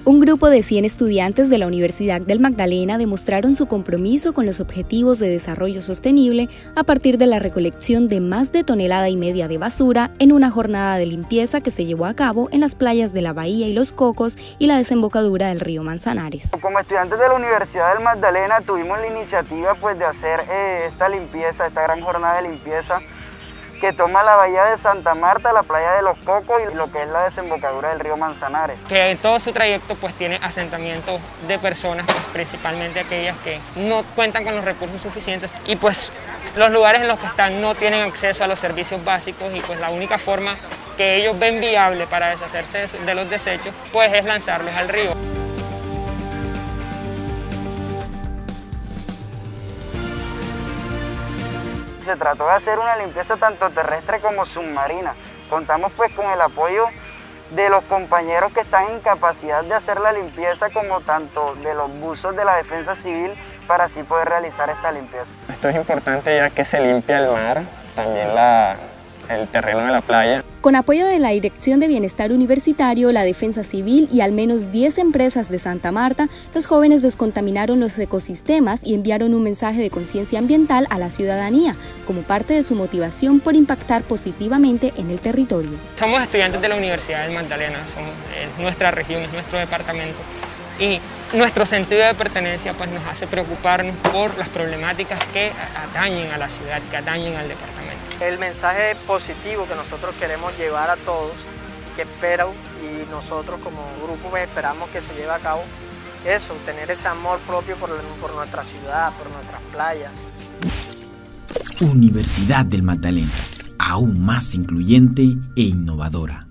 Un grupo de 100 estudiantes de la Universidad del Magdalena demostraron su compromiso con los objetivos de desarrollo sostenible a partir de la recolección de más de 1,5 toneladas de basura en una jornada de limpieza que se llevó a cabo en las playas de La Bahía y Los Cocos y la desembocadura del río Manzanares. Como estudiantes de la Universidad del Magdalena tuvimos la iniciativa de hacer esta limpieza, esta gran jornada de limpieza que toma la bahía de Santa Marta, la playa de Los Cocos y lo que es la desembocadura del río Manzanares. Que en todo su trayecto tiene asentamientos de personas, principalmente aquellas que no cuentan con los recursos suficientes y los lugares en los que están no tienen acceso a los servicios básicos y la única forma que ellos ven viable para deshacerse de los desechos es lanzarlos al río. Se trató de hacer una limpieza tanto terrestre como submarina. Contamos con el apoyo de los compañeros que están en capacidad de hacer la limpieza, como tanto de los buzos de la Defensa Civil, para así poder realizar esta limpieza. Esto es importante ya que se limpia el mar, también el terreno de la playa. Con apoyo de la Dirección de Bienestar Universitario, la Defensa Civil y al menos 10 empresas de Santa Marta, los jóvenes descontaminaron los ecosistemas y enviaron un mensaje de conciencia ambiental a la ciudadanía, como parte de su motivación por impactar positivamente en el territorio. Somos estudiantes de la Universidad del Magdalena, es nuestra región, es nuestro departamento, y nuestro sentido de pertenencia nos hace preocuparnos por las problemáticas que atañen a la ciudad, que atañen al departamento. El mensaje positivo que nosotros queremos llevar a todos, que espero y nosotros como grupo esperamos que se lleve a cabo, eso, tener ese amor propio por nuestra ciudad, por nuestras playas. Universidad del Magdalena, aún más incluyente e innovadora.